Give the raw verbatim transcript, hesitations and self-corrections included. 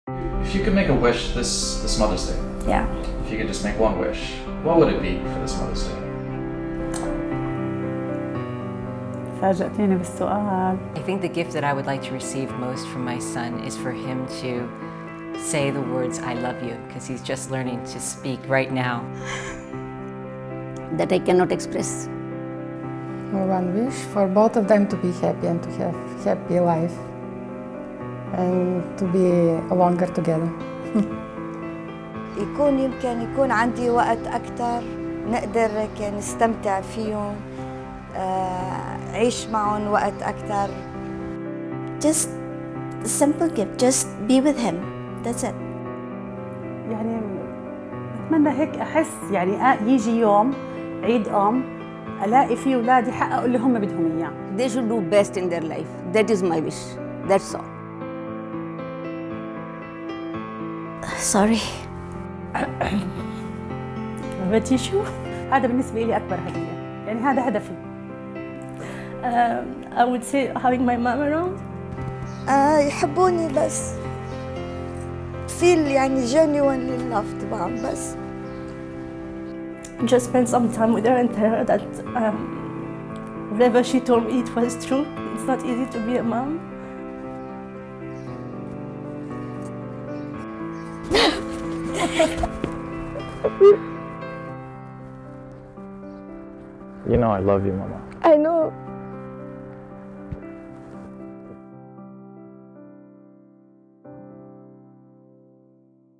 If you could make a wish this this Mother's Day, Yeah. if you could just make one wish, what would it be for this Mother's Day? فاجأتيني بالسؤال. I think the gift that I would like to receive most from my son is for him to say the words I love you, because he's just learning to speak right now. That I cannot express. One wish for both of them to be happy and to have happy life and to be longer together. يكون يمكن يكون عندي وقت أكثر نقدر كان نستمتع فيهم، عيش معهم وقت أكثر. Just a simple gift, just be with him. That's it. يعني بتمنى هيك أحس يعني يجي يوم عيد أم ألاقي فيه أولادي حققوا اللي هم بدهم إياه. They should do best in their life. That is my wish. That's all. Sorry. بدي شو؟ هذا بالنسبة لي أكبر هدية. يعني هذا هدفي. Um, I would say having my mom around. آه يحبوني بس. feel يعني genuinely love تبعهم بس. Just spend some time with her and tell her that um, whatever she told me it was true. It's not easy to be a mom. You know I love you, Mama. I know